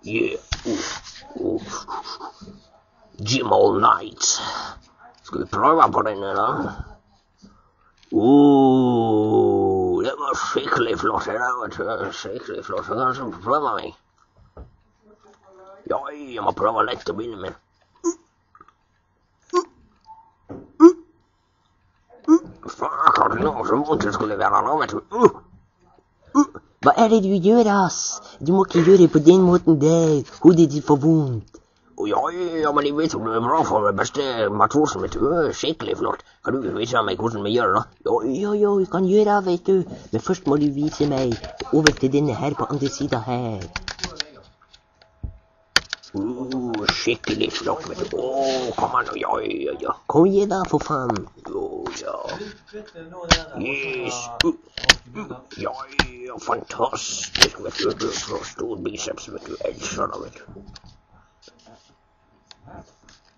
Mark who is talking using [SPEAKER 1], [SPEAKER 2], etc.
[SPEAKER 1] Yeah. Gym all night. Skal vi prøve på den, da? Det var skikkelig flott. Det var skikkelig flott. Kanskje prøve meg. Ja, jeg må prøve lett å begynne med. Fuck, har du noe så vondt det skulle være nå, vet du?
[SPEAKER 2] Hva er det du gjør, ass? Du må ikke gjøre på den måten der. Hodet ditt får vondt.
[SPEAKER 1] Ja, men jeg vet jo det er bra for den beste matrosen, vet du. Skikkelig flott. Kan du vise meg hvordan vi gjør det, da?
[SPEAKER 2] Jo, vi kan gjøre det, vet du. Men først må du vise meg over til denne her på andre siden her.
[SPEAKER 1] Skikkelig flott, vet du. Kom an, ja.
[SPEAKER 2] Kom igjen da, for faen.
[SPEAKER 1] Ja. Yes. Ja, fantastisk, vet du. Stor biceps, vet du. Elsker det, vet du.